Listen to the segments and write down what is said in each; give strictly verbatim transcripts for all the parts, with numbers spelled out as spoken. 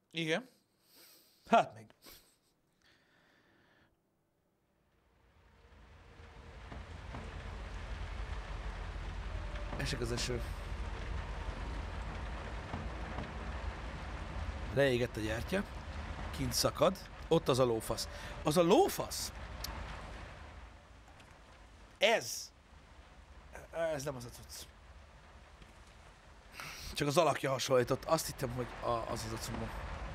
Igen. Hát még. Esik az eső. Leégett a gyertya. Kint szakad. Ott az a lófasz. Az a lófasz! Ez! Ez nem az a cucc. Csak az alakja hasonlított. Azt hittem, hogy a, az az a cumó.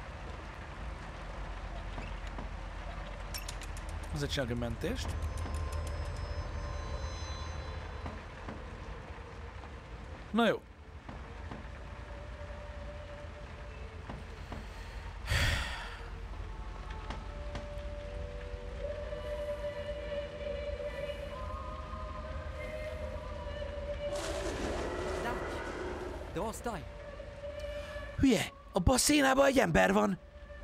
Azért csinálok egy mentést. Na jó. De osztály! Hülye! Abban a szénában egy ember van!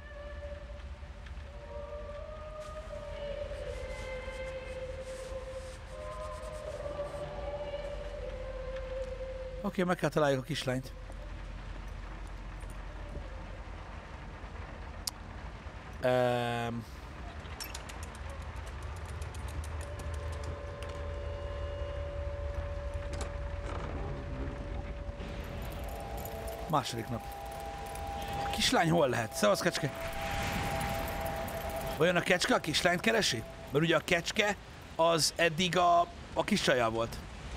Oké, okay, meg kell találjuk a kislányt. Um. Második nap. A kislány hol lehet? Szevasz, kecske! Olyan a kecske a kislányt keresi? Mert ugye a kecske az eddig a, a kis csajjal volt.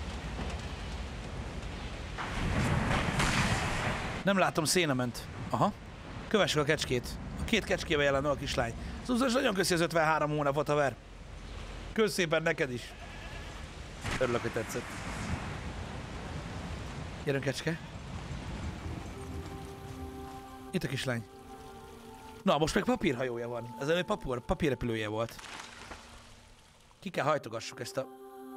Nem látom, széna ment. Aha. Kövessük a kecskét. A két kecskével jelen a kislány. Szóval nagyon köszi az ötvenhárom hónapot, haver. Kösz szépen neked is. Örülök, hogy tetszett. Gyerünk, kecske. Itt a kislány. Na, most meg papírhajója van. Ez egy papír, papírrepülője volt. Ki kell hajtogassuk ezt a...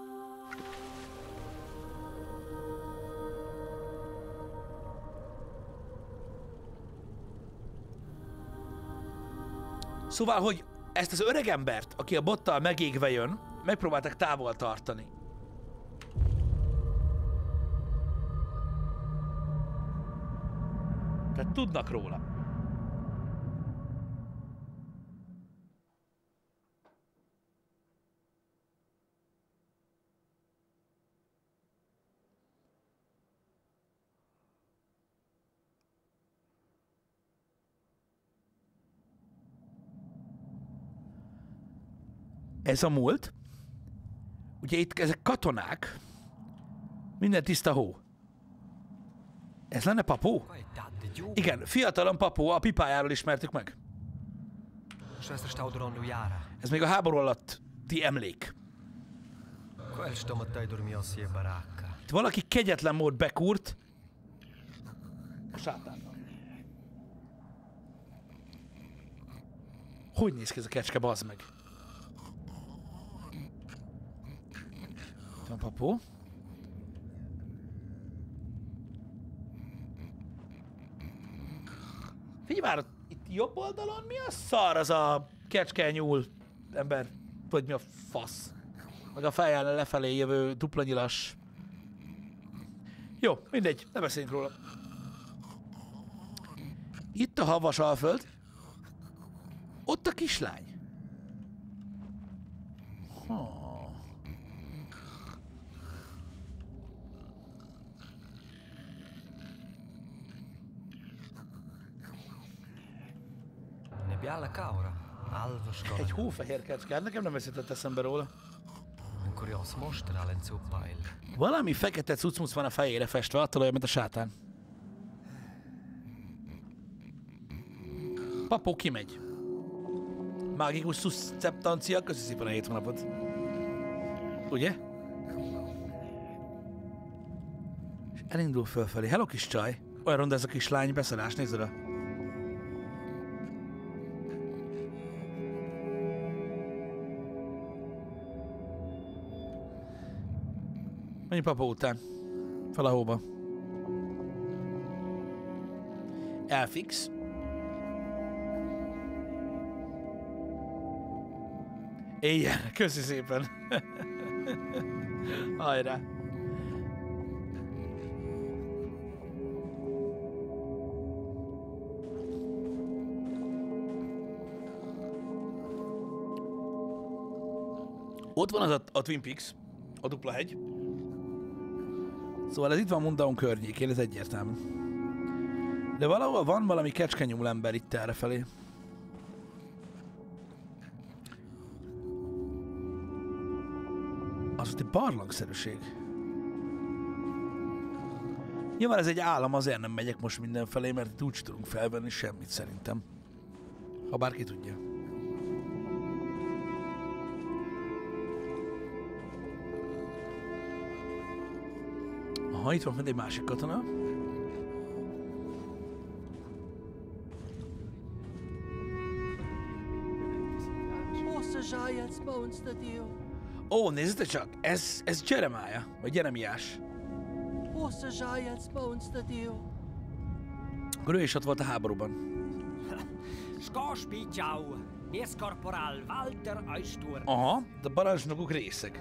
Szóval, hogy ezt az öregembert, aki a bottal megégve jön, megpróbálták távol tartani. Tehát tudnak róla. Ez a múlt. Ugye itt ezek katonák. Minden tiszta hó. Ez lenne Papó? Igen, fiatalon Papó, a pipájáról ismertük meg. Ez még a háború alatti emlék. Itt valaki kegyetlen mód bekúrt a sátánnak. Hogy néz ki ez a kecske, bazd meg? Itt van Papó. Figyelj már, itt jobb oldalon mi a szar az a kecske nyúl ember, vagy mi a fasz? Meg a fejjel lefelé jövő dupla nyilas. Jó, mindegy, ne beszéljünk róla. Itt a havas alföld. Ott a kislány. Ha. Egy hófehér kecske, nekem nem eszetett eszembe róla. Valami fekete cucmuc van a fejére festve, attól olyan, mint a sátán. Papó kimegy. Mágikus szuszceptancia, köszi szépen a hét hónapot. Ugye? És elindul fölfelé. Hello, kis csaj. Olyan ronda ez a kislány, beszarás, nézd oda. Menj Papó után. Fel a hóba. Elfix. Éjjel, köszi szépen. Hajrá. Ott van az a, a Twin Peaks, a dupla hegy. Szóval ez itt van Mundaun környékén, ez egyértelmű. De valahol van valami kecskenyúl ember itt errefelé. Az ott egy barlangszerűség. Nyilván ez egy állam, azért nem megyek most mindenfelé, mert itt úgy tudunk felvenni semmit szerintem. Ha bárki tudja. Aha, itt van fent egy másik katona. Ó, nézzétek csak, ez, ez Jeremiah, vagy Jeremiás. Akkor ő is ott volt a háborúban. Aha, de parancsnokok részek.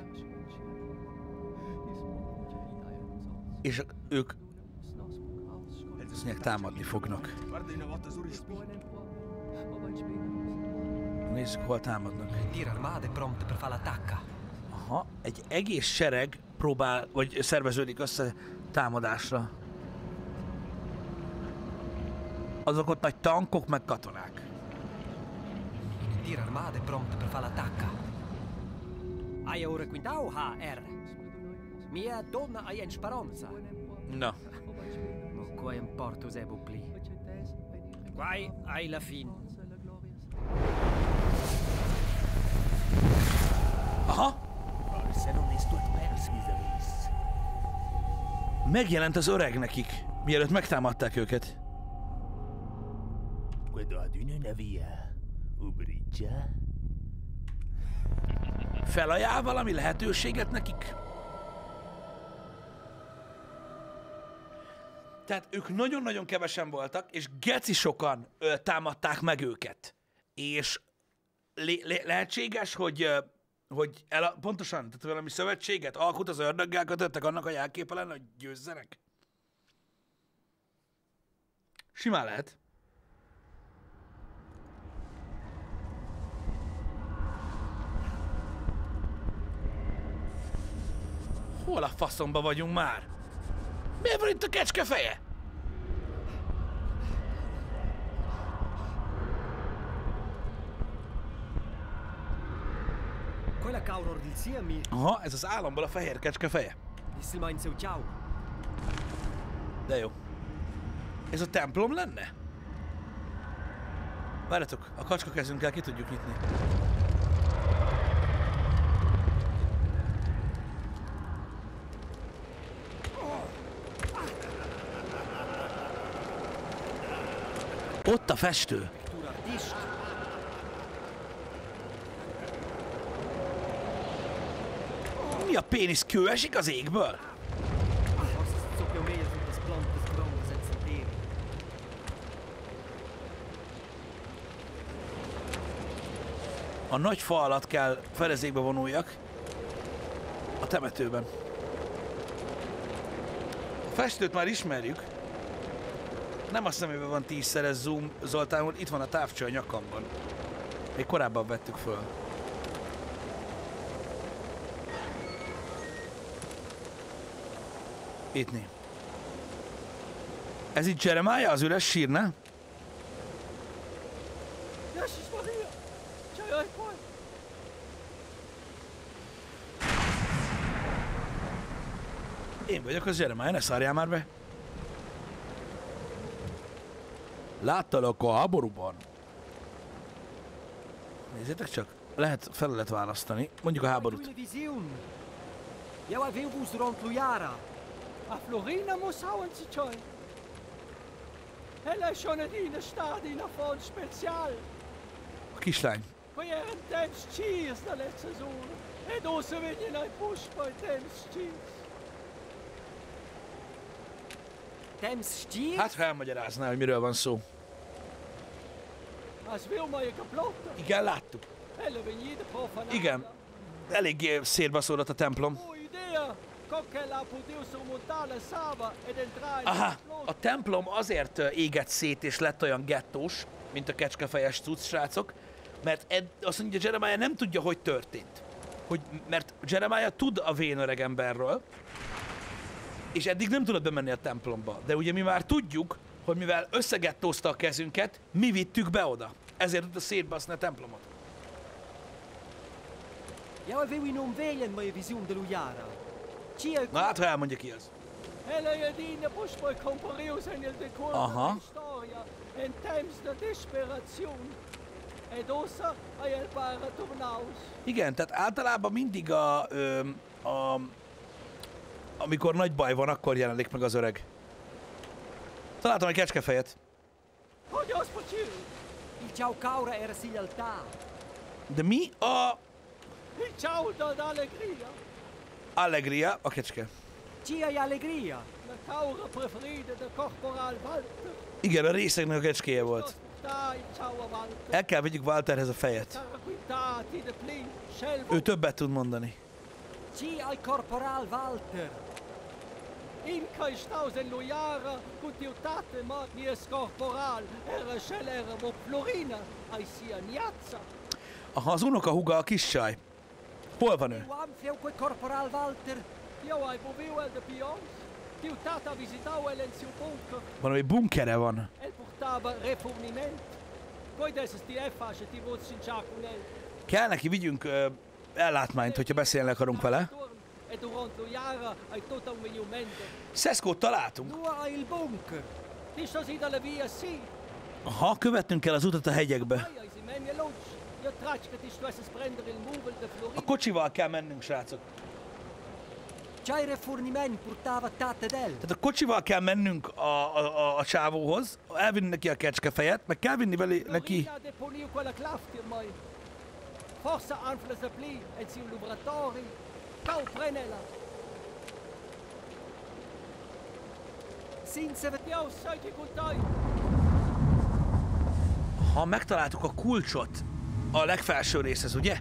És ők ezt mondják, támadni fognak. Nézzük, hol támadnak. Aha, egy egész sereg próbál, vagy szerveződik össze támadásra. Azok ott nagy tankok, meg katonák. Na. Aha. Megjelent az öreg nekik, mielőtt megtámadták őket. Felajánl valami lehetőséget nekik? Tehát ők nagyon-nagyon kevesen voltak, és geci sokan ö, támadták meg őket. És le- le- lehetséges, hogy, ö, hogy el, pontosan, tehát valami szövetséget, alkut az ördöggel kötöttek annak a jelképe lenne, hogy győzzenek? Simán lehet. Hol a faszomba vagyunk már? Miért van itt a kecske feje? Aha, ez az államból a fehér kecske feje. De jó. Ez a templom lenne? Várjatok, a kacska kezünkkel ki tudjuk nyitni. Ott a festő. Mi a pénisz, kő esik az égből? A nagy fa alatt kell fedezékbe vonuljak. A temetőben. A festőt már ismerjük. Nem a szemében van tízszeres zoom, Zoltán úr, itt van a távcső a nyakamban. Még korábban vettük föl. Ittni. Ez itt Jeremiah, az üres sír, ne? Én vagyok az Jeremiah, ne szárjál már be. Láttalak a háborúban. Nézzétek csak, lehet felelet választani. Mondjuk a háborút. A kislány. Hát, ha elmagyarázná, hogy miről van szó. Igen, láttuk. Igen. Eléggé szétbaszódott a templom. Aha, a templom azért égett szét és lett olyan gettós, mint a kecskefejes cucc, srácok, mert ed, azt mondja, Jeremiah nem tudja, hogy történt. hogy mert Jeremiah tud a vén öreg emberről, és eddig nem tudott bemenni a templomba. De ugye mi már tudjuk, hogy mivel összegettózta a kezünket, mi vittük be oda. Ezért tudta szétbaszni a templomot. Jag avevo inom vägen med vision de Lujara. Chia Na hát, ha elmondja ki az. Eller jag dina bushboy compareos en el decor Aha. de historia. En temps de desperation. Ed osa a el para tornaus. Igen, tehát általában mindig a, ö, a... amikor nagy baj van, akkor jelenik meg az öreg. Találtam egy kecskefejet. Hogy az pocsil? Il ciao caura era si lealtà. De mi a Il ciao da allegria. Allegria, a kecske? Chia e allegria. La caura preferida de corporal Walter. Igen, a részegnek a kecskéje volt. Dai, ciao a Walter. El kell vegyük Walterhez a fejet. Caraquintati de plin. Scelvo. Ő többet tud mondani. Chia al corporal Walter. Inca istausen Lujara, cutiutate magnies corporal, era shell era mo Florina, ai sia niazza. Aha, az unoka húga a kis csaj. Hol van ő? Uam feu quel corporal Walter. Io ai boviu el de pions. Tiutata visitau el en siu bunker. Valami bunkere van. El portava reforniment. Coi deses ti effasce ti vot sinciacunel. Kell neki vigyünk ö, ellátmányt, hogyha beszélni akarunk vele. E durant Lujara ai tota un monumento. Szeszkót találtunk. Dua il bunker. Tistos ida la via si. Aha, követnünk kell az utat a hegyekbe. Ai ai si menia lunch. Io tracca ti stresses prendere il muvel de Florina. A kocsival kell mennünk, srácok. Già reforniment portava Tatedel. Tehát a kocsival kell mennünk a, a, a, a csávóhoz, elvinni neki a kecskefejet, meg kell vinni vele neki... Florina deponiu quella clafti mai. Forza anflas de pli en siu laboratori. Cau prenela. Since io sai che contai. Ha megtaláltuk a kulcsot a legfelső részhez, ugye?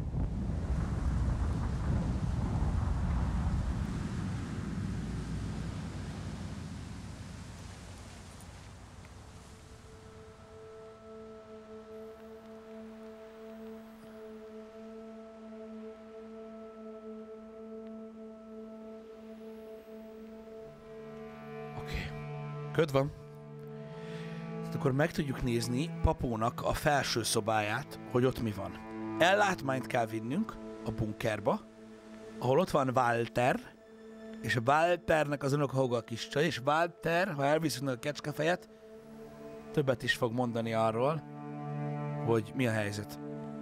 Oké. Köd van. Tehát akkor meg tudjuk nézni Papónak a felső szobáját, hogy ott mi van. Ellátmányt kell vinnünk a bunkerba, ahol ott van Walter, és a Walternek az unoka húga a kis csaj, és Walter, ha elviszünk a kecskefejet, többet is fog mondani arról, hogy mi a helyzet.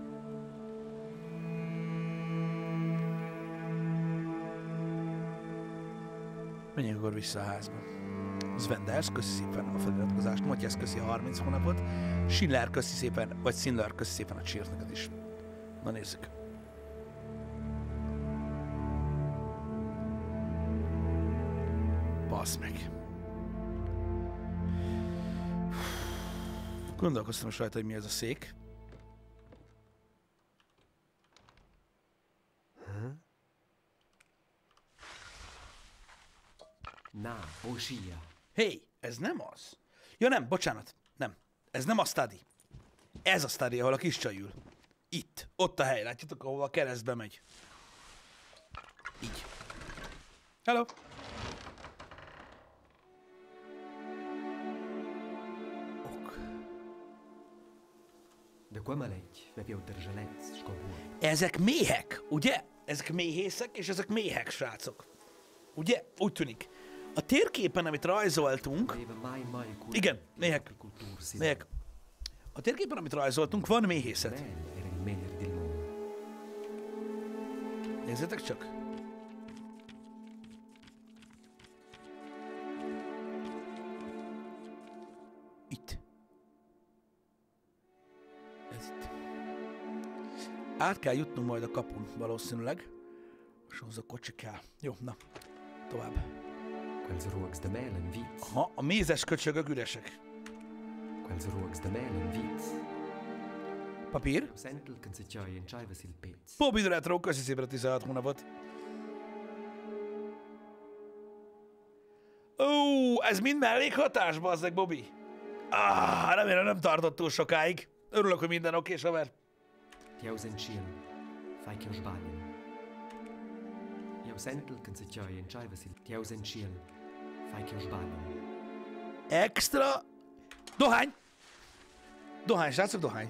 Menjünk akkor vissza a házba. Svenders, köszi szépen a feliratkozást, Matyász köszi a harminc hónapot, Schiller köszi szépen, vagy Sinler köszi szépen a cheers neked is. Na nézzük. Basz meg. Gondolkoztam is rajta, hogy mi ez a szék. Na, Bosia. Hé, hey, ez nem az. Ja nem, bocsánat, nem. Ez nem a study. Ez a study, ahol a kis csaj ül. Itt, ott a hely, látjátok, ahol a keresztbe megy. Így. Hello. Ok. De come legy, ne più drżelec, szkobul. Ezek méhek, ugye? Ezek méhészek, és ezek méhek, srácok. Ugye? Úgy tűnik. A térképen, amit rajzoltunk... Igen, méhek. Méhek. A térképen, amit rajzoltunk, van méhészet. Nézzétek csak. Itt. Ez itt. Át kell jutnunk majd a kapun valószínűleg. És ahhoz a kocsi kell. Jó, na. Tovább. Quels ruogs de melen vits. Aha, a mézes köcsögök üresek. Quels ruogs de melen vits. Papír. Sentel kan se tjaj en tjaj vasil pets. Bobby Retro, köszi szépen a tizenhat hónapot. Ó, ez mind mellékhatás, bazdeg, Bobby. Ah, remélem nem tartott túl sokáig. Örülök, hogy minden oké, haver. Tjausen chien. Fai che sbagliano. Jau sentel kan se tjai en tjai vasil. Tjau sen chiel. Fai ki usbálom. Extra. Dohány! Dohány, srácok, dohány.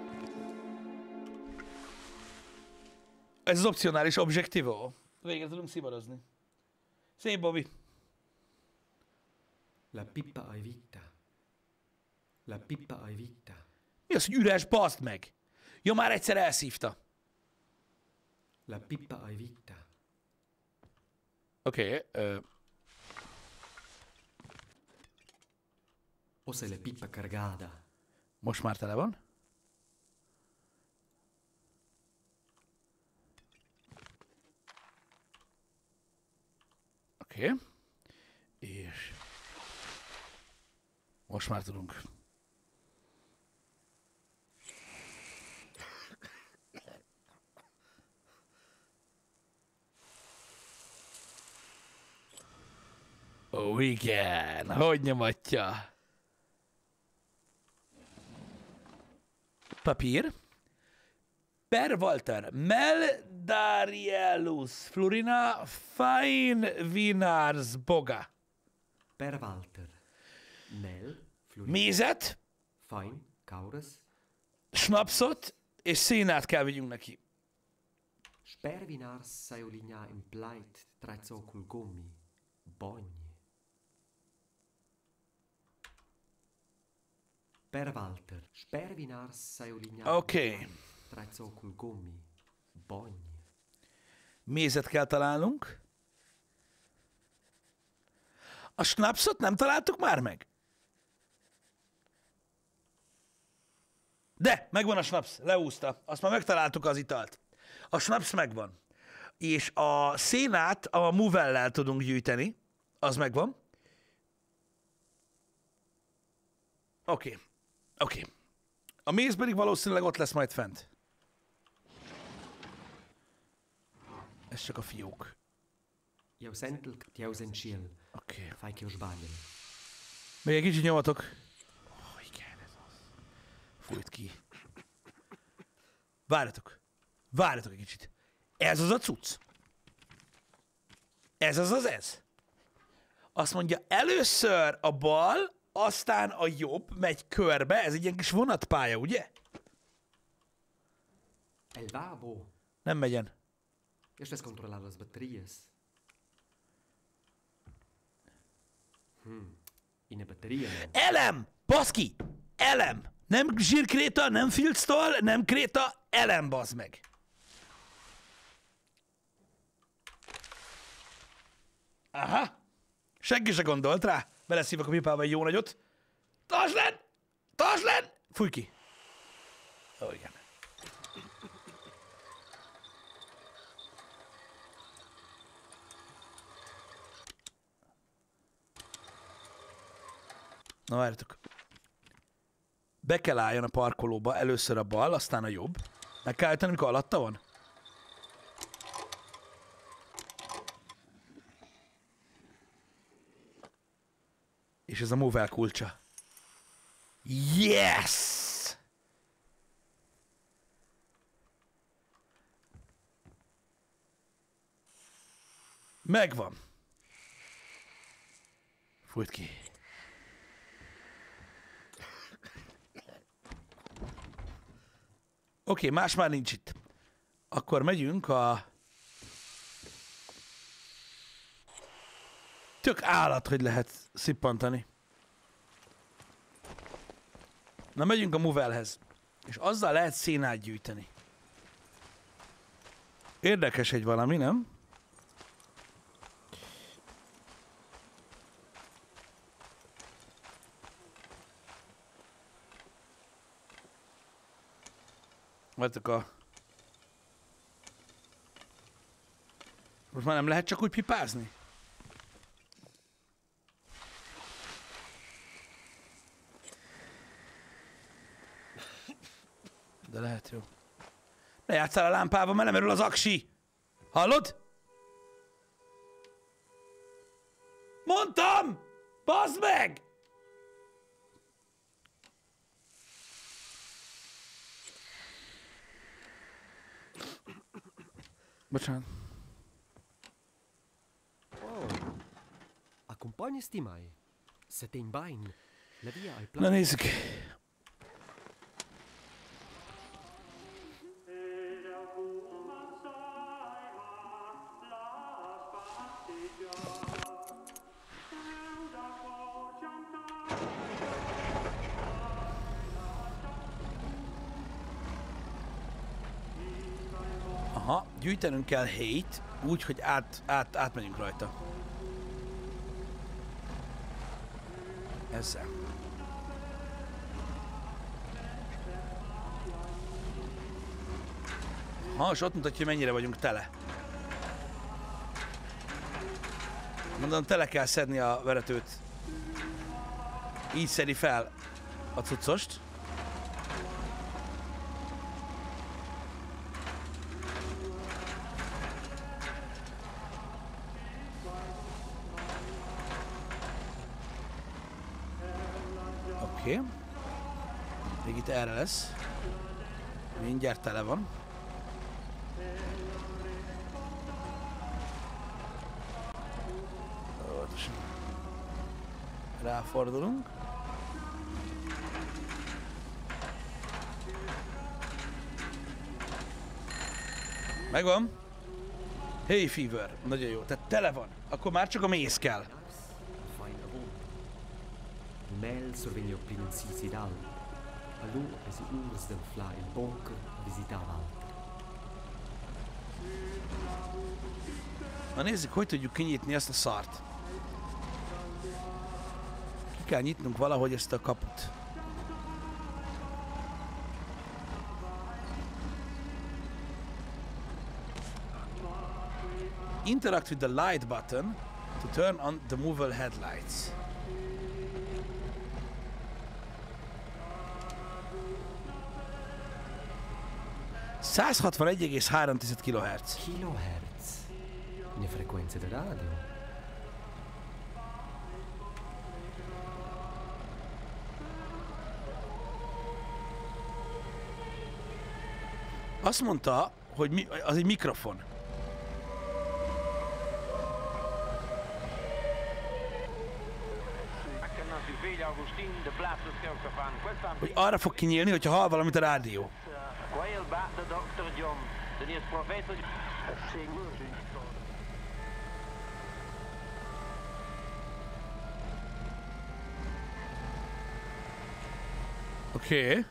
Ez az opcionális objektívo. Végre tudunk szivarozni. Szép, Bobby. La pipa ai vita. La pipa ai vita. Mi az, hogy üres, baszd meg? Ja, már egyszer elszívta. La pipa ai vita. Oké. Okay, uh... O se la pipa cargada. Most már tele van. Oké. Okay. És... Most már tudunk. Ó, oh, igen. Hogy nyomatja? Papír. Per Walter. Meldarielus Florina Fine Vinars Boga. Per Walter. Mel. Florina. Mézet. Fine. Kaurus. Snapsot. És szénát kell vigyünk neki. Sper vinars saioligna in plait traizocul gommi. Bogni. Per Walter. Sper vinars saioligna Oké. Okay. Traizocul gommi. Bogni. Mézet kell találnunk. A snapsot nem találtuk már meg? De, megvan a snaps, leúzta. Azt már megtaláltuk az italt. A snaps megvan. És a szénát a movellel tudunk gyűjteni. Az megvan. Oké. Okay. Oké. Okay. A méz pedig valószínűleg ott lesz majd fent. Ez csak a fiók. Jau sentel, jau sen chiel. Oké. Okay. Fai ki usbálom. Még egy kicsit nyomatok. Oh, igen, ez az. Fújt ki. Várjatok. Várjatok egy kicsit. Ez az a cucc. Ez az az ez. Azt mondja, először a bal, aztán a jobb megy körbe. Ez egy ilyen kis vonatpálya, ugye? El vabo. Nem megyen. Esto es controlar las baterías. Hmm. Ine bateria. Elem! Baszki! Elem! Nem zsírkréta, nem filctól, nem kréta, elem, bazd meg! Aha! Senki se gondolt rá. Beleszívok a pipába egy jó nagyot. Tartsd len! Tartsd len! Fújj ki! Ó, igen. Na várjatok. Be kell álljon a parkolóba, először a bal, aztán a jobb. Meg kell állítani, amikor alatta van? És ez a move kulcsa. Yes! Megvan. Fújt ki. Oké, okay, más már nincs itt. Akkor megyünk a... Tök állat, hogy lehet szippantani. Na, megyünk a Movelhez. És azzal lehet szénát gyűjteni. Érdekes egy valami, nem? Várjátok a... Most már nem lehet csak úgy pipázni? De lehet, jó. Ne játsszál a lámpával, mert nem erül az aksi! Hallod? Mondtam! Bazd meg! Bocsánat. Poi sti mai. Se te in bain, la via ai Na plan. nézzük. Aha, gyűjtenünk kell hate, úgy, hogy át, át, átmegyünk rajta. Ezzel. Ha, és ott mutatja, hogy mennyire vagyunk tele. Mondom, tele kell szedni a veretőt. Így szedi fel a cuccost. Oké. Okay. Még itt erre lesz. Mindjárt tele van. Ráfordulunk. Megvan. Hey Fever. Nagyon jó. Tehát tele van. Akkor már csak a méz kell. Mel sorvegno pinensi dal. Allù es urs del fla il bunker visitava. Na nézzük, hogy tudjuk kinyitni ezt a szart. Ki kell nyitnunk valahogy ezt a kaput. Interact with the light button to turn on the movable headlights. száz hatvanegy egész három kilohertz. Kilohertz. Le frequenze da radio. Azt mondta, hogy mi, az egy mikrofon. Hogy arra fog kinyílni, hogyha hall valamit a rádió. Oké. Okay.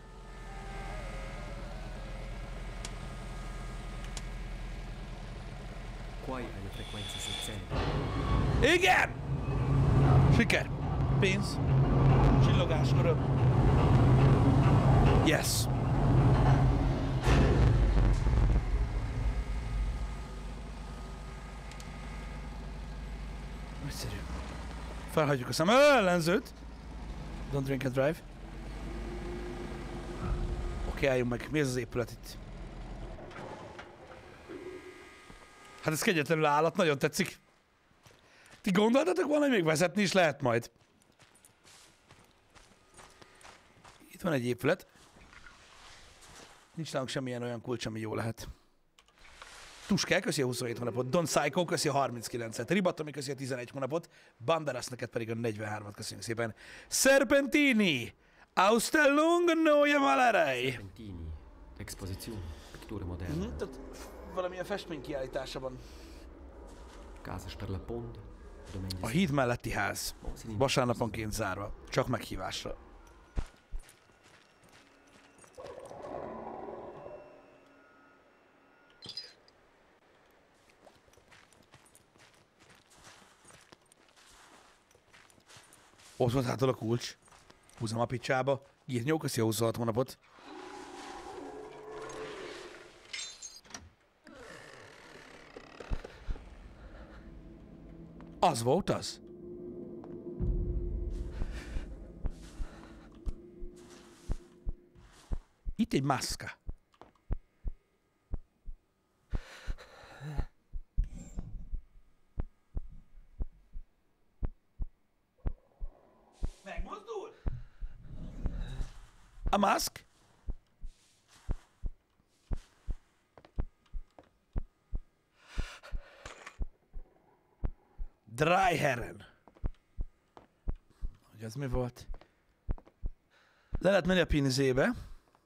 Qua hai le frequenze seicento. Igen! Siker! Pénz! Csillogás, öröm! Yes! Nagyszerű. Felhagyjuk a szem ellenzőt. Don't drink and drive. Oké, álljunk meg. Mi ez az épület itt? Hát ez kegyetlenül állat, nagyon tetszik. Ti gondoltatok volna, hogy még vezetni is lehet majd? Itt van egy épület. Nincs nálunk semmilyen olyan kulcs, ami jó lehet. Tuskál, köszi a huszonhét hónapot. Don Psycho, köszi a harminckilencet. Ribatomi, köszi a tizenegy hónapot. Banderas, neked pedig a negyvenhármat. Köszönjük szépen. Serpentini! Austellung Noja Valerei! Serpentini. Exposizione. Pittura moderna. Mm-hmm, tehát valamilyen festménykiállítása van. Casas per la Ponte. A híd melletti ház. Vasárnaponként zárva. Csak meghívásra. Ott volt hátul a kulcs. Húzom a picsába. Gírnyó, köszi a huszonhat hónapot. Az volt az. Itt egy maszka. Megmozdul? A maszk? Dry Herren. ez mi volt? Le lehet menni a pinizébe.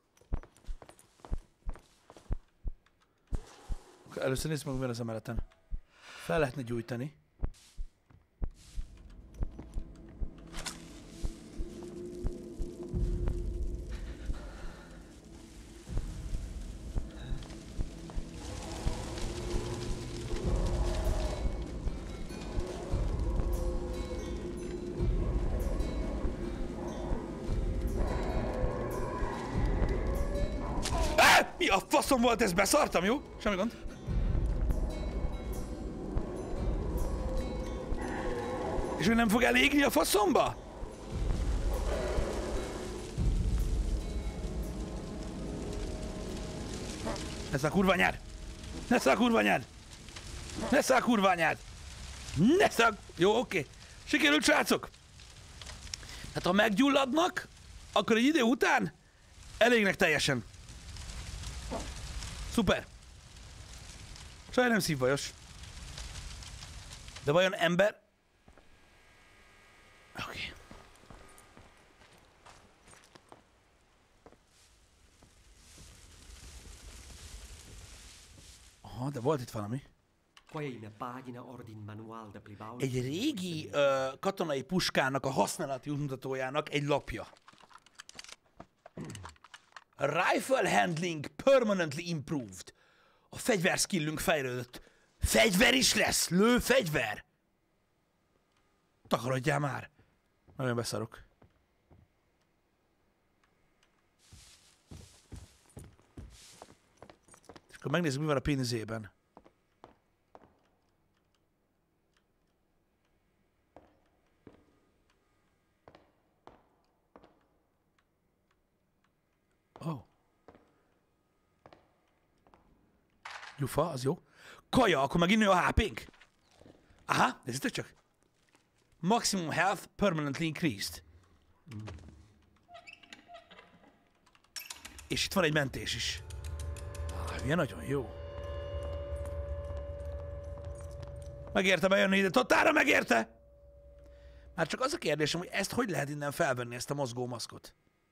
Először nézzük meg, mi van az emeleten. Fel lehetne gyújtani. Mi a faszom volt ez? Beszartam, jó? Semmi gond. És ő nem fog elégni a faszomba? Ne száll kurva anyád! Ne száll kurva anyád! Ne száll kurva anyád! Ne száll... Jó, oké. Sikerült, srácok! Hát ha meggyulladnak, akkor egy idő után elégnek teljesen. Szuper! Sajnálom nem szívbajos. De vajon ember... Oké. Okay. Aha, de volt itt valami. Egy régi uh, katonai puskának a használati útmutatójának egy lapja. Rifle handling permanently improved. A fegyverskillünk fejlődött. Fegyver is lesz! Lő fegyver! Takarodjál már! Nagyon beszarok. És akkor megnézzük, mi van a pénzében. Oh. Gyufa, az jó. Kaja, akkor megint nő a há pénk. Aha, nézzétek csak. Maximum health permanently increased. Mm. És itt van egy mentés is. Ah, milyen nagyon jó. Megérte bejönni ide. Tottára megérte! Már csak az a kérdésem, hogy ezt hogy lehet innen felvenni, ezt a mozgó maszkot.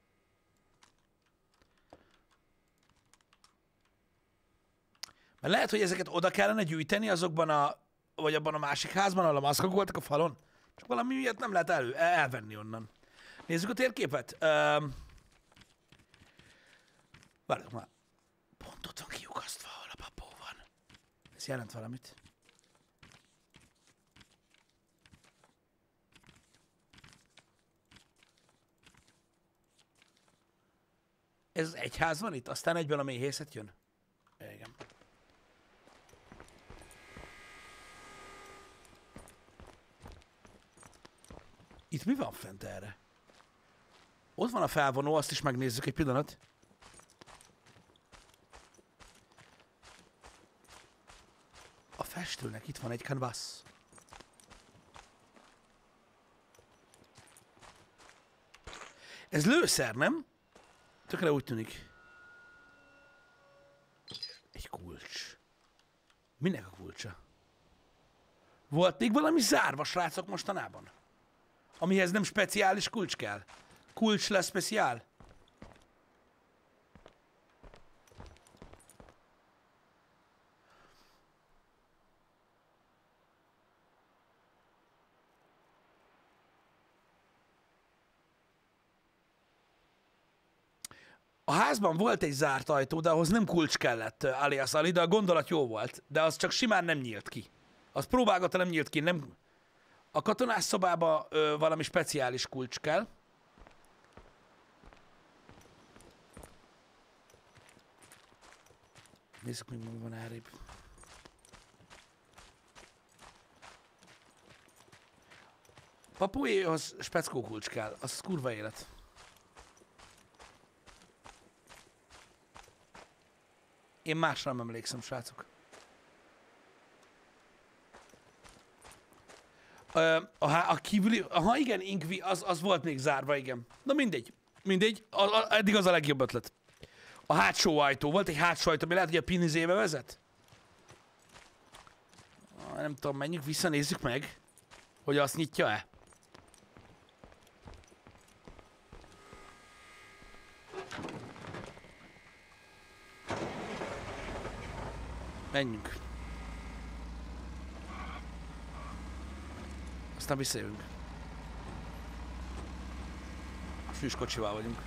Mert lehet, hogy ezeket oda kellene gyűjteni azokban a... vagy abban a másik házban, ahol a maszkok voltak a falon. Csak valami miatt nem lehet elő, elvenni onnan. Nézzük a térképet. Um, Várjuk már. Pont ott van kiukasztva, ahol a papó van. Ez jelent valamit. Ez az egyház van itt, aztán egyből a méhészet jön. Igen. Itt mi van fent erre? Ott van a felvonó, azt is megnézzük egy pillanat. A festőnek itt van egy canvas. Ez lőszer, nem? Tökre úgy tűnik. Egy kulcs. Minek a kulcsa? Volt még valami zárva, srácok, mostanában? Amihez nem speciális kulcs kell. Kulcs lesz speciál. A házban volt egy zárt ajtó, de ahhoz nem kulcs kellett, alias Ali, de a gondolat jó volt. De az csak simán nem nyílt ki. Az próbálgatta, nem nyílt ki, nem... A katonás szobába ö, valami speciális kulcs kell. Nézzük, mi van elrébb. Papuéhoz speckó kulcs kell, az kurva élet. Én másra nem emlékszem, srácok. A, a kívüli, aha igen, Inkvi, az, az volt még zárva, igen. Na mindegy, mindegy, a, a, eddig az a legjobb ötlet. A hátsó ajtó, volt egy hátsó ajtó, ami lehet, hogy a pinizébe vezet? Nem tudom, menjünk vissza, nézzük meg, hogy azt nyitja-e. Menjünk. Aztán visszajövünk. Fűskocsival vagyunk.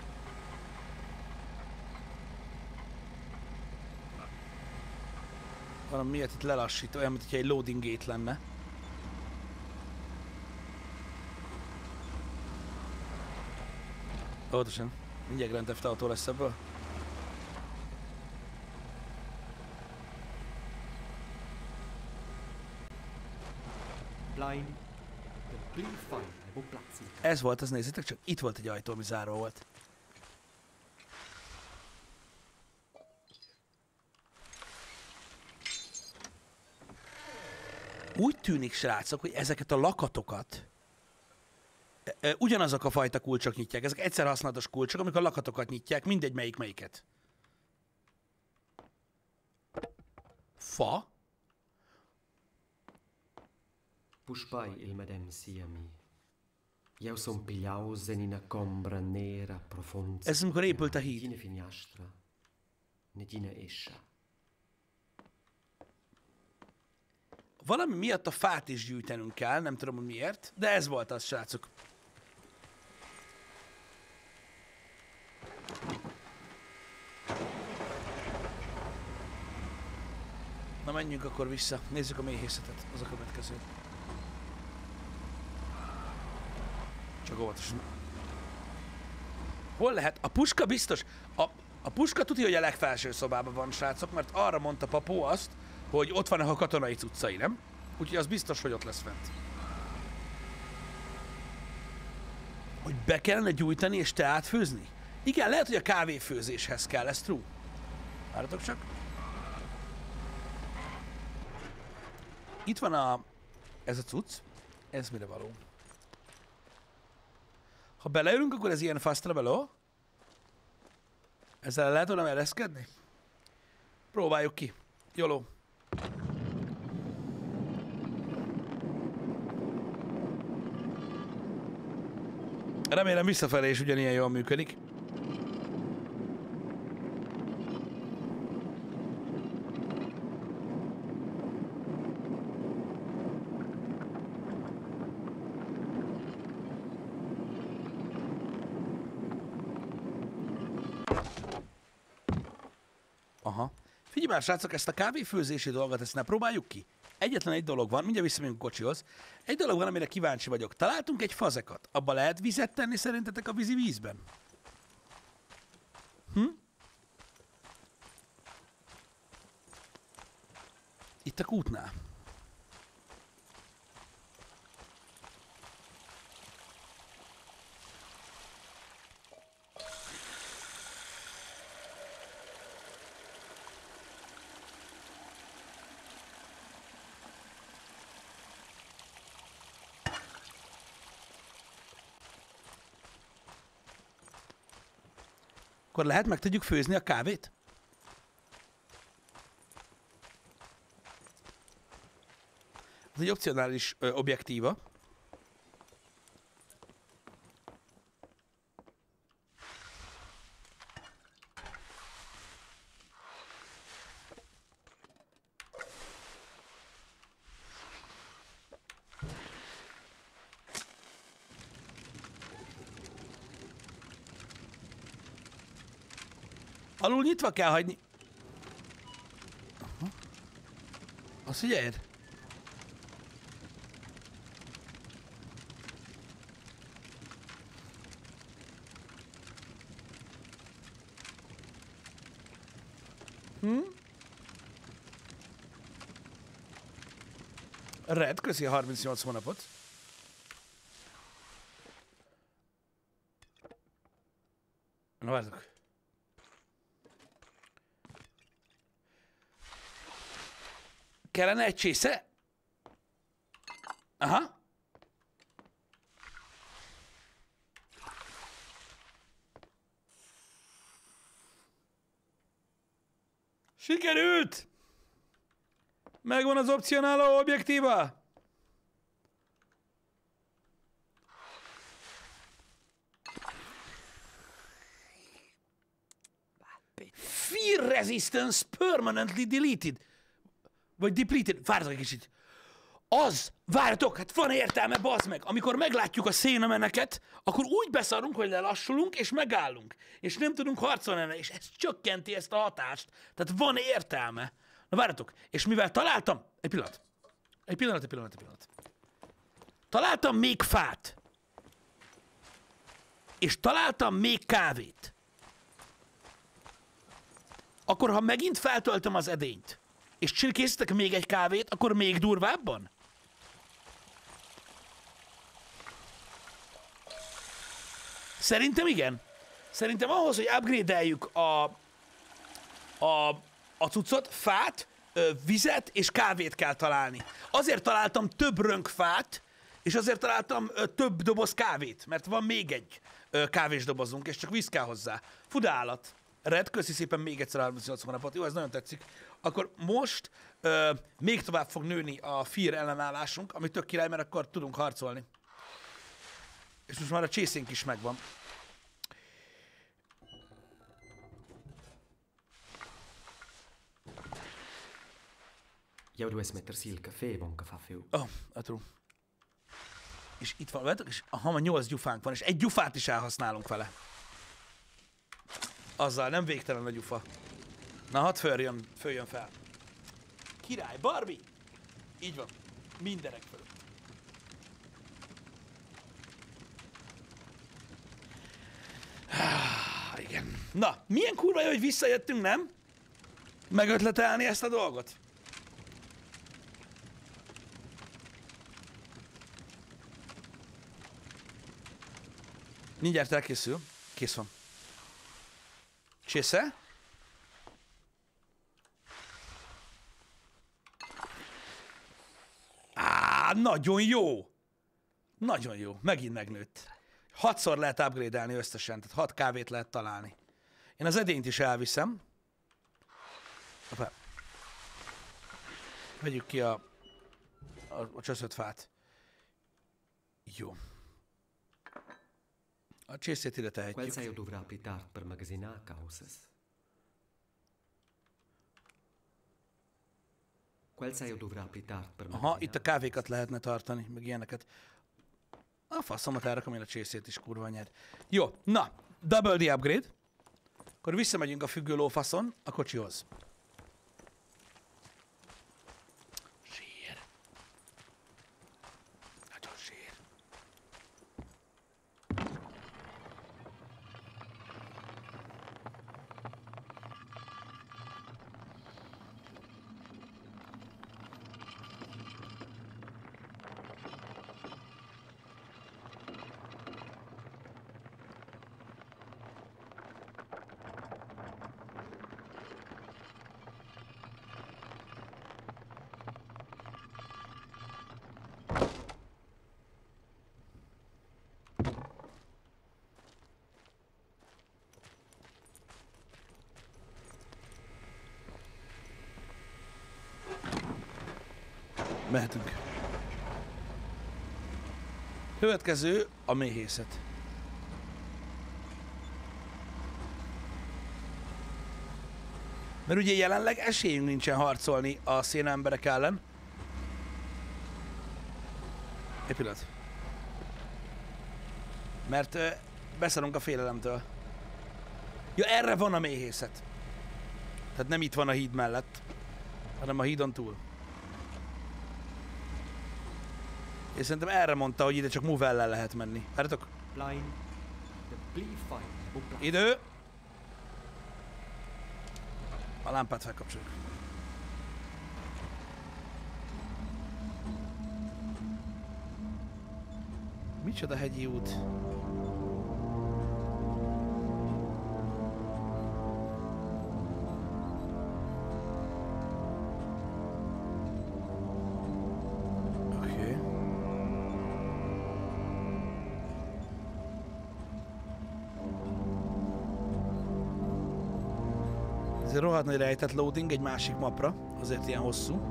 Valami miatt itt lelassít, olyan, mint hogyha egy loading gate lenne. Óvatosan. Mindjárt Grand Theft Auto lesz ebből. Blind. De bli fajn,ebo placi. Ez volt, az nézzétek csak, itt volt egy ajtó, ami zárva volt. Úgy tűnik, srácok, hogy ezeket a lakatokat ugyanazok a fajta kulcsok nyitják. Ezek egyszer használatos kulcsok, amik a lakatokat nyitják, mindegy melyik melyiket. Fa? Pushpai il medem siami. Io son pigliausen in una combra nera profonda. Ez amikor épült a híd. Negine finestra, negine escia. Valami miatt a fát is gyűjtenünk kell, nem tudom, hogy miért, de ez volt az, srácok. Na menjünk akkor vissza, nézzük a méhészetet, az a következő. Csak óvatosan. Hol lehet? A puska biztos, a, a puska tudja, hogy a legfelső szobában van, srácok, mert arra mondta Papó azt, hogy ott vannak a katonai cuccai, nem? Úgyhogy az biztos, hogy ott lesz fent. Hogy be kellene gyújtani és teát főzni? Igen, lehet, hogy a kávéfőzéshez kell, ez true. Várjatok csak. Itt van a... ez a cucc. Ez mire való? Ha beleülünk, akkor ez ilyen fast travel-o. Ezzel lehet volna ereszkedni? Próbáljuk ki. Jóló. Remélem visszafelé is ugyanilyen jól működik. Aha. Figyelj már, srácok, ezt a kávéfőzési dolgot, ezt ne próbáljuk ki. Egyetlen egy dolog van, mindjárt visszamegyünk a kocsihoz. Egy dolog van, amire kíváncsi vagyok. Találtunk egy fazekat. Abba lehet vizet tenni szerintetek a vízi vízben? Hm? Itt a kútnál. Akkor lehet meg tudjuk főzni a kávét? Ez egy opcionális ö, objektíva. Alul nyitva kell hagyni. Aha. Azt figyeld? Hm? Red, köszi a harmincnyolc hónapot. Na vártok. Kellene egy csésze? Aha. Sikerült! Megvan az opcionáló objektíva? Fear resistance permanently deleted. Vagy depleted, várjatok egy kicsit. Az, várjatok, hát van értelme, bazd meg. Amikor meglátjuk a szénameneket, akkor úgy beszarunk, hogy lelassulunk, és megállunk. És nem tudunk harcolni ellen, és ez csökkenti ezt a hatást. Tehát van értelme. Na várjatok, és mivel találtam... Egy pillanat. Egy pillanat, egy pillanat, egy pillanat. Találtam még fát. És találtam még kávét. Akkor, ha megint feltöltöm az edényt, és készítek még egy kávét, akkor még durvábban? Szerintem igen. Szerintem ahhoz, hogy upgrade-eljük a, a, a cuccot, fát, ö, vizet és kávét kell találni. Azért találtam több rönk fát, és azért találtam ö, több doboz kávét, mert van még egy ö, kávésdobozunk, és csak víz kell hozzá. Fuda állat. Red, köszi szépen még egyszer harmincnyolc hónapot. Jó, ez nagyon tetszik. Akkor most ö, még tovább fog nőni a fear ellenállásunk, ami tök király, mert akkor tudunk harcolni. És most már a csészénk is megvan. Jou doe eens met er ziel café, bonka fafeu. Oh, true. És itt van, veletek, és ha ma nyolc gyufánk van, és egy gyufát is elhasználunk vele. Azzal nem végtelen a gyufa. Na, hadd följön, följön fel. Király, Barbie! Így van. Mindenek fölött. Ah, igen. Na, milyen kurva jó, hogy visszajöttünk, nem? Megötletelni ezt a dolgot. Mindjárt elkészül. Kész van. Csésze? Á, nagyon jó! Nagyon jó. Megint megnőtt. Hatszor lehet upgrade-elni összesen, tehát hat kávét lehet találni. Én az edényt is elviszem. Hoppá. Vegyük ki a, a, a csöszött fát. Jó. A csészét ide Quel tehetjük. sai dovrà pitar per magasinar causes. Quel sai dovrà pitar per Aha, magasinar. itt a kávékat lehetne tartani, meg ilyeneket. A faszomat elrakom, én a csészét is kurva nyert. Jó, na, double the upgrade. Akkor visszamegyünk a függő lófaszon a kocsihoz. Zsír. Nagyon zsír. Mehetünk. Következő a méhészet. Mert ugye jelenleg esélyünk nincsen harcolni a szénaemberek ellen. Egy pillanat. Mert ö, beszarunk a félelemtől. Ja, erre van a méhészet. Tehát nem itt van a híd mellett, hanem a hídon túl. És szerintem erre mondta, hogy ide csak move-ellel lehet menni. Várjatok. Blind. The Blee Fight. Idő. A lámpát felkapcsoljuk. Micsoda hegyi út? Ez egy rohadt nagy rejtett loading egy másik mapra, azért ilyen hosszú.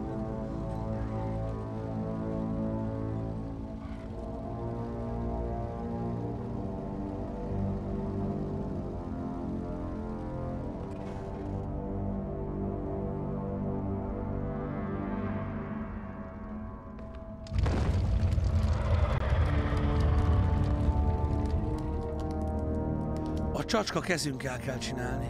csacska kezünkkel kell csinálni.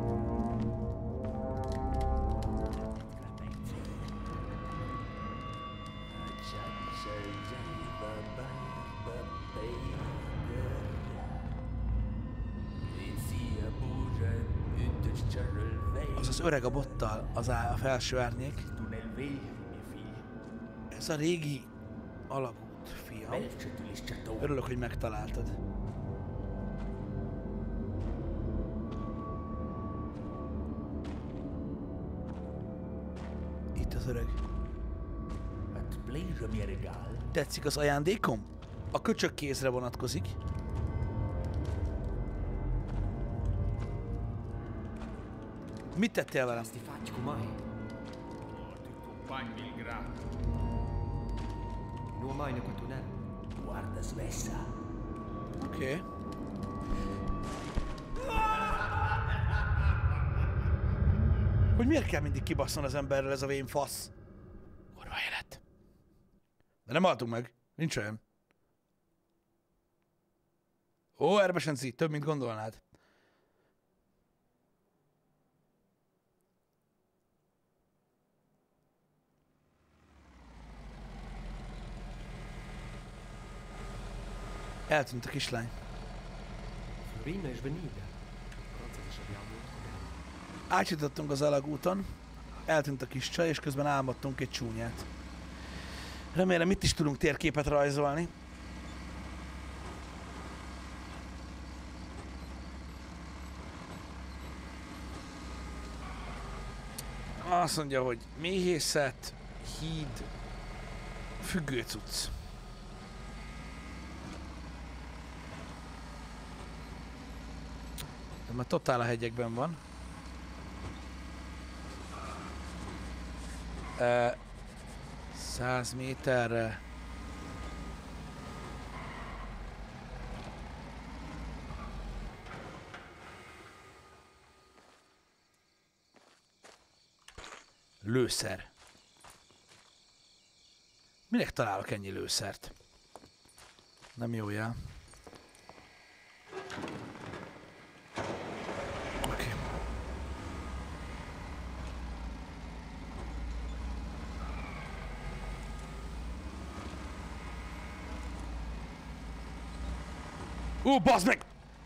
Az az öreg a bottal, az á, a felső árnyék. Ez a régi alagút, fiam. Örülök, hogy megtaláltad. Itt az öreg. Tetszik az ajándékom? A köcsög kézre vonatkozik. Mit tettél velem? Ti faci cu mai? Nu mai ne cu tunel. Guarda svessa. Oké. Okay. Hogy miért kell mindig kibasszon az emberrel ez a vén fasz? Kurva élet. De nem haltunk meg. Nincs olyan. Ó, Erbesenci, több, mint gondolnád. Eltűnt a kislány. Florina és Benida. Átjutottunk az alagúton, eltűnt a kis csaj, és közben álmodtunk egy csúnyát. Remélem itt is tudunk térképet rajzolni. Azt mondja, hogy méhészet, híd, függőcucc. Ez már totál a hegyekben van. Uh, száz méterre. Lőszer. Minek találok ennyi lőszert? Nem jó jel. Oké. Ó, bazd meg!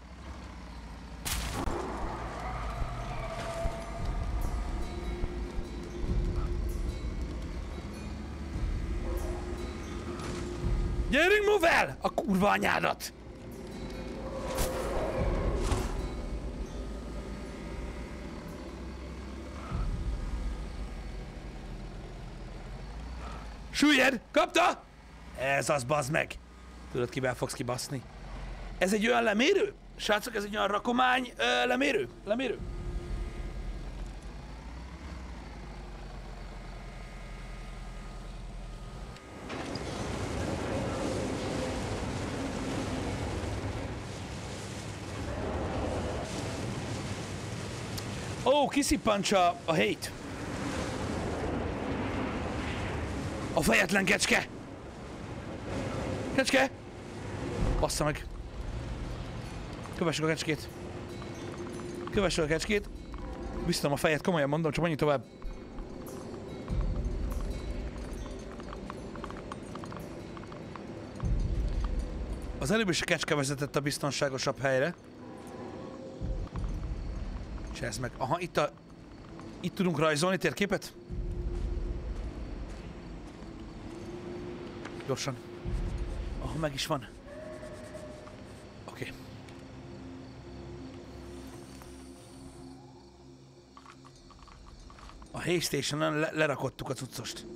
Gyerünk, move el! A kurva anyádat! Süllyed! Kapta? Ez az, bazd meg! Tudod, kivel fogsz kibaszni? Ez egy olyan lemérő? Srácok, ez egy olyan rakomány ö, lemérő? Lemérő? Ó, kiszippantsa a hét. A fejetlen kecske! Kecske! Bassza meg! Kövessük a kecskét. Kövessük a kecskét. Biztos a fejet, komolyan mondom, csak menjünk tovább. Az előbb is a kecske vezetett a biztonságosabb helyre. Csezd meg. Aha, itt a... Itt tudunk rajzolni térképet? Gyorsan. Aha, meg is van. Oké. Okay. A Haystationen le lerakottuk a cuccost.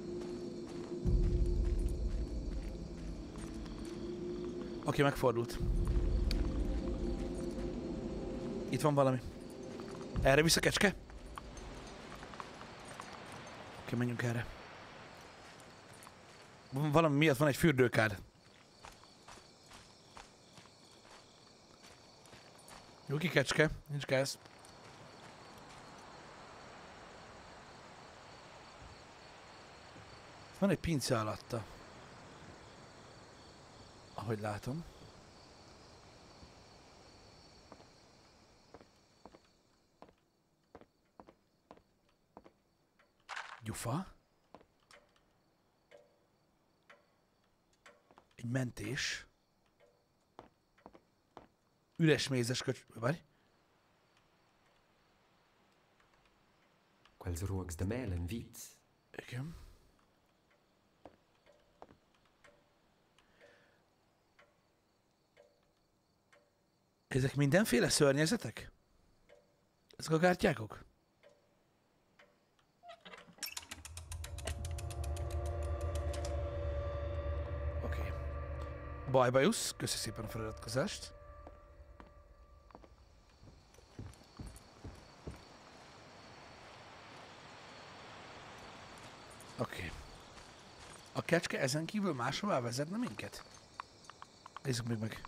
Oké, okay, megfordult. Itt van valami. Erre visz a kecske? Oké, okay, menjünk erre. Valami miatt van egy fürdőkád. Nyugi kecske, nincs gáz. Van egy pince alatta. Ahogy látom. gyufa. Egy mentés. Üres mézes köcs... Várj. Quels ruocs de melen vits. Igen. Ezek mindenféle szörnyezetek? Ezek a kártyákok? Oké. Okay. Bajbajusz, köszi szépen a feliratkozást. Oké. Okay. A kecske ezen kívül máshová vezetne minket? Nézzük még meg.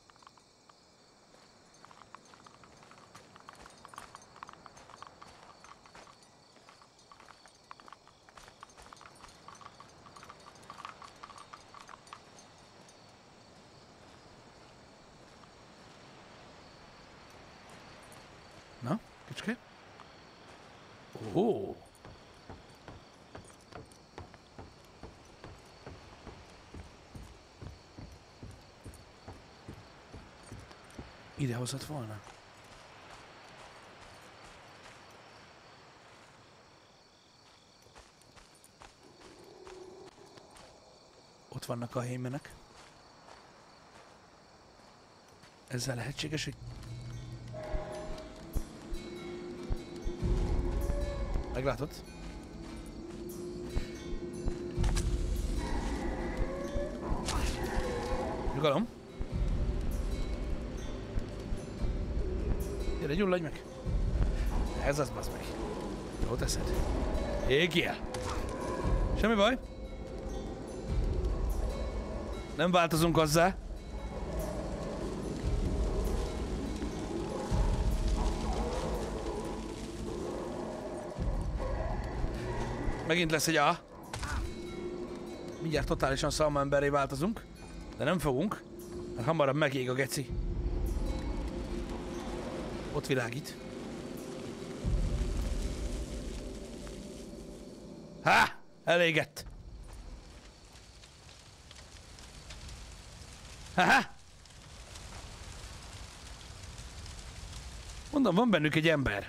Na, kicske? Ó! Ide hozott volna. Ott vannak a hémenek. Ezzel lehetséges, hogy... Meglátod? Nyugalom. Gyere, gyulladj meg! Ez az, bazd meg. Jó teszed. Égjél! Semmi baj. Nem változunk hozzá. Megint lesz egy A. Mindjárt totálisan szalma emberré változunk. De nem fogunk, mert hamarabb megég a geci. Ott világít. Há! Elégett! Há! Mondom, van bennük egy ember.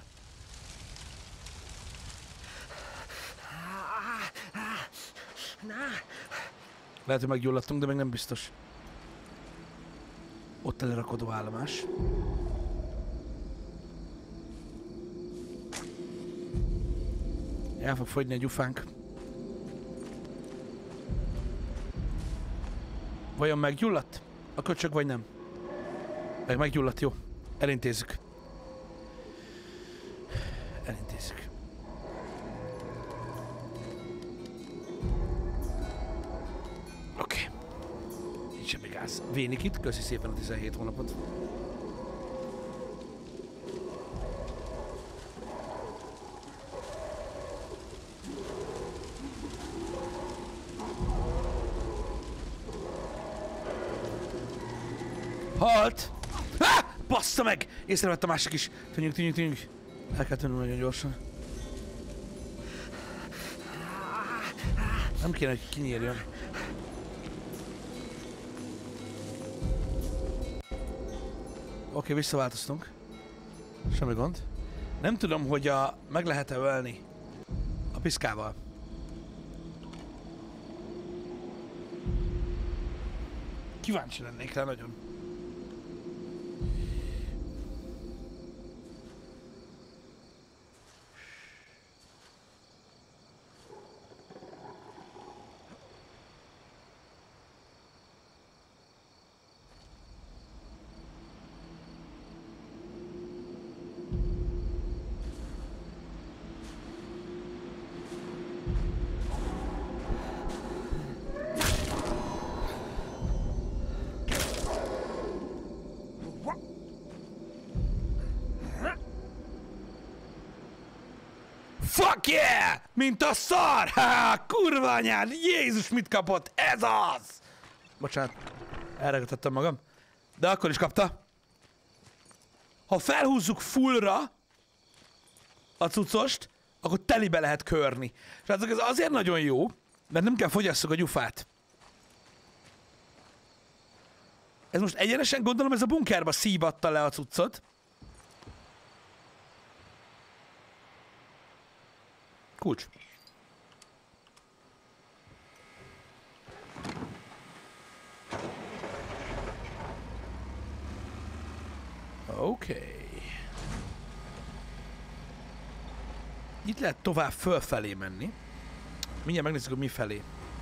Lehet, hogy meggyulladtunk, de még nem biztos. Ott a lerakodó állomás. El fog fogyni a gyufánk. Vajon meggyulladt? A köcsög vagy nem? Meg meggyulladt, jó. Elintézzük. Elintézzük. Oké. Okay. Nincs semmi gáz. Vénikit, köszi szépen a tizenhét hónapot. Halt! Ah! Bassza meg! Észrevett a másik is. Tűnjünk, tűnjünk, tűnjünk. El kell tűnünk nagyon gyorsan. Nem kéne, hogy kinyírjon. Oké, okay, visszaváltoztunk. Semmi gond. Nem tudom, hogy a... meg lehet-e ölni a piszkával. Kíváncsi lennék rá nagyon. Fuck yeah! Mint a szar! Ha, kurva anyád! Jézus, mit kapott? Ez az! Bocsánat, elregetettem magam. De akkor is kapta. Ha felhúzzuk fullra a cuccost, akkor telibe lehet körni. És ez azért nagyon jó, mert nem kell fogyasszuk a gyufát. Ez most egyenesen gondolom, ez a bunkerba szívatta le a cuccot. Kulcs. Oké. Okay. Itt lehet tovább fölfelé menni. Mindjárt megnézzük, hogy mi felé.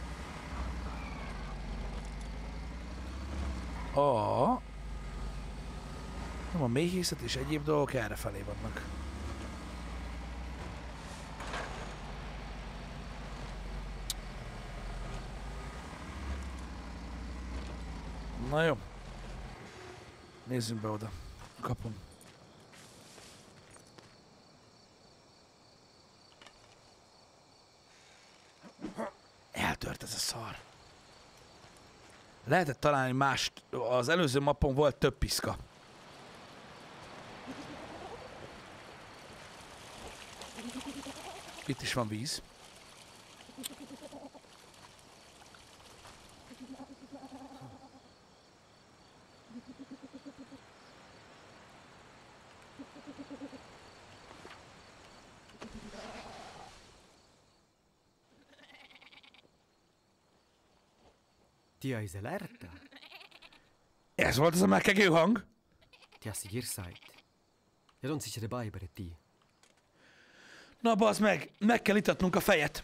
A... Nem, a méhészet és egyéb dolgok erre felé vannak. Na jó. Nézzünk be oda. Kapom. Eltört ez a szar. Lehetett találni más... Az előző mappon volt több piszka. Itt is van víz. Ti hai alerta? Ez volt az a megkegő hang? Ti assicur sait. Ja non si ce bai per ti. Na bazd meg, meg kell itatnunk a fejet.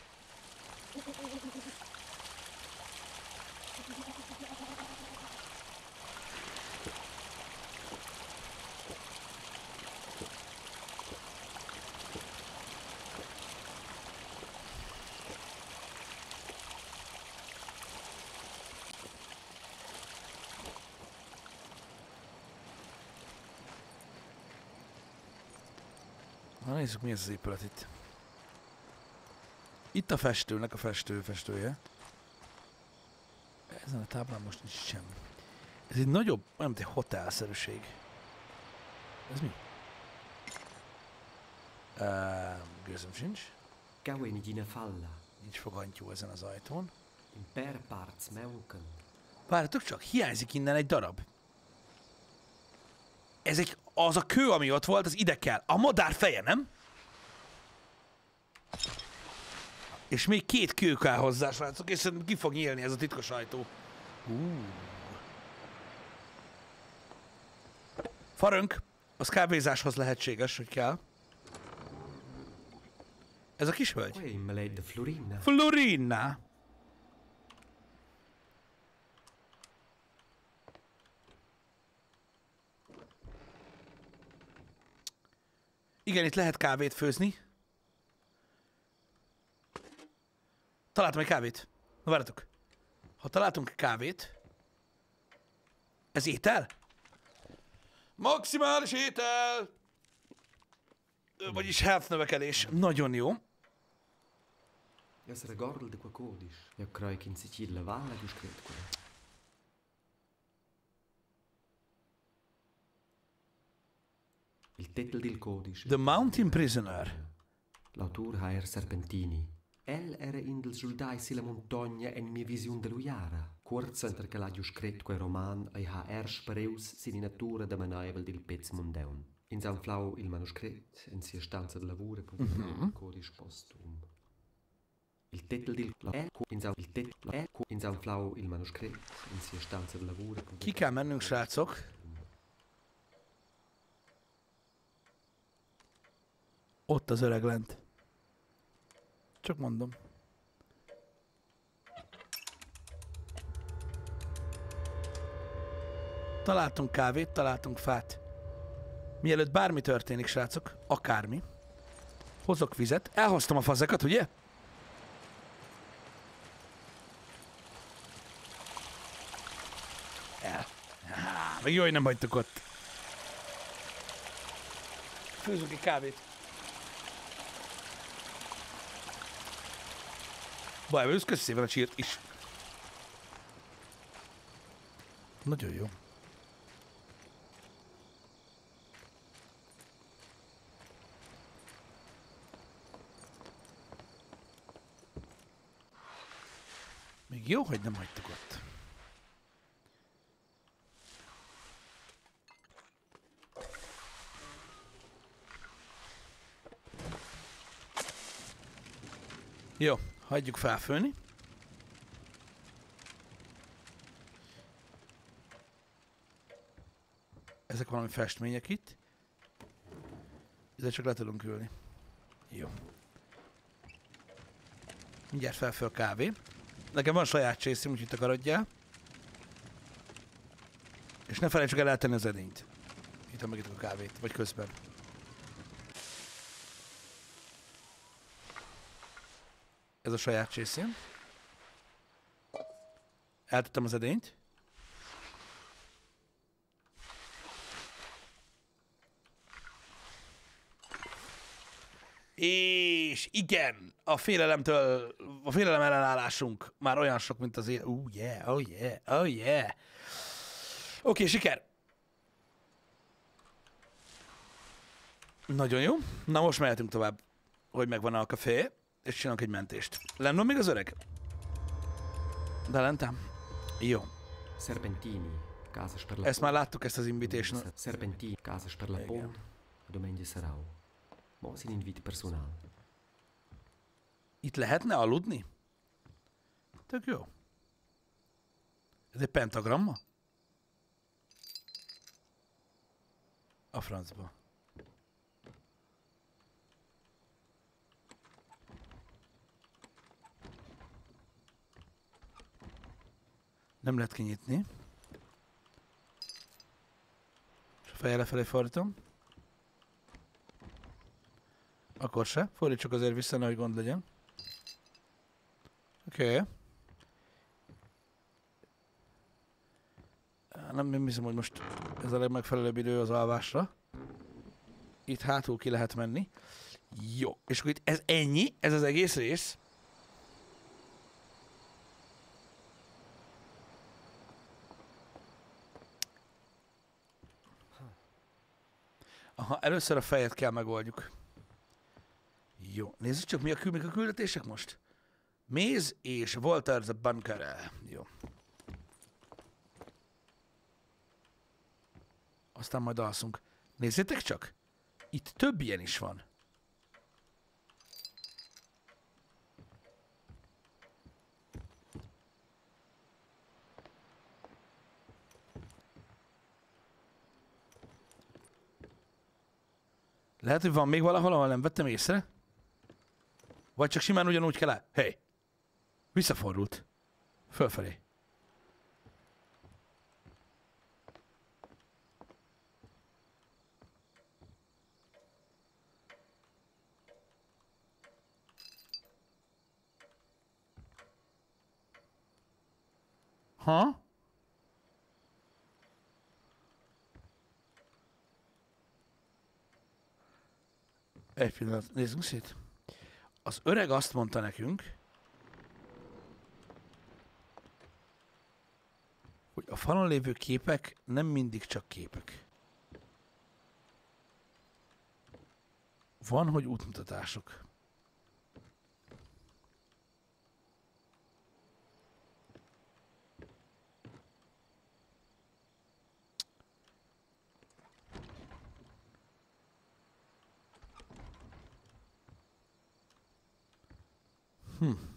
Na nézzük, mi ez az épület itt. Itt a festőnek a festő festője. Ezen a táblán most nincs semmi. Ez egy nagyobb, olyan, mint egy hotelszerűség. Ez mi? Uh, Gőzöm sincs. Gauen gina falla. Nincs fogantyú ezen az ajtón. In per parts meuken. Várjatok csak, hiányzik innen egy darab. Ez egy, az a kő, ami ott volt, az ide kell. A madár feje, nem? És még két kő kell hozzá, srácok, és szerintem ki fog nyílni ez a titkos ajtó. Uh. Farönk, az kávézáshoz lehetséges, hogy kell. Ez a kis hölgy. Oi, me lei de Florina. Florina. Igen, itt lehet kávét főzni. Találtam egy kávét. Na várjatok. Ha találtunk kávét... Ez étel? Maximális étel! Vagyis health növekedés. Nagyon jó. Ja se regordel de qua codis. Ja croi in Sicilia valla du scret qua. Il titel del codis. The Mountain Prisoner. L'autor Haer Serpentini. El era in del soldai silla montagna en mia vision de Lujara. Kurz enter che l'ha scret quei roman ai ha er spereus sin in natura de manaivel del pez mondaun. In San Flau il manoscret in sia stanza de lavoro publicato il codis postum. Il titel del in San il titel in San Flau il manoscret in sia stanza de lavoro. Ki kell mennünk, srácok. Ott az öreg lent. Csak mondom. Találtunk kávét, találtunk fát. Mielőtt bármi történik, srácok, akármi. Hozok vizet. Elhoztam a fazekat, ugye? El. Há, meg jó, hogy nem hagytuk ott. Főzünk egy kávét. Bajvőz, köszi szépen a csírt is. Nagyon jó. Még jó, hogy nem hagytuk ott. Jó, hagyjuk felfőni. Ezek valami festmények itt. Ide csak le tudunk ülni. Jó. Mindjárt felfő a kávé. Nekem van saját csészim, úgyhogy takarodjál. És ne felejtsük el eltenni az edényt. Itt megitok a kávét, vagy közben. Ez a saját csészim. Eltettem az edényt. És igen, a félelemtől, a félelem ellenállásunk már olyan sok, mint az élet. Oh yeah, oh yeah, oh yeah. Oké, okay, siker. Nagyon jó. Na most mehetünk tovább, hogy megvan a kafé, és csinálunk egy mentést. Lennom még az öreg? De lentem. Jó. Serpentini, casas per la Ezt már láttuk, ezt az invitation. Serpentini, casas per la pont, domenica sarau. Mos in inviti personal. Itt lehetne aludni? Tök jó. Ez egy pentagramma? A francba. Nem lehet kinyitni. És a feje lefelé fordítom. Akkor se. Fordítsuk azért vissza, nehogy gond legyen. Oké. Okay. Nem hiszem, hogy most ez a legmegfelelőbb idő az alvásra. Itt hátul ki lehet menni. Jó. És akkor itt ez ennyi, ez az egész rész. Aha, először a fejet kell megoldjuk. Jó, nézzük csak, mi a, kül- a küldetések most. Maze és Walter the Bunker. Jó. Aztán majd alszunk. Nézzétek csak! Itt több ilyen is van. Lehet, hogy van még valahol, ahol nem vettem észre? Vagy csak simán ugyanúgy kell el? Hey! Visszafordult. Fölfelé. Ha? Egy pillanat, nézzünk szét. Az öreg azt mondta nekünk, hogy a falon lévő képek nem mindig csak képek. Van, hogy útmutatások. Hm.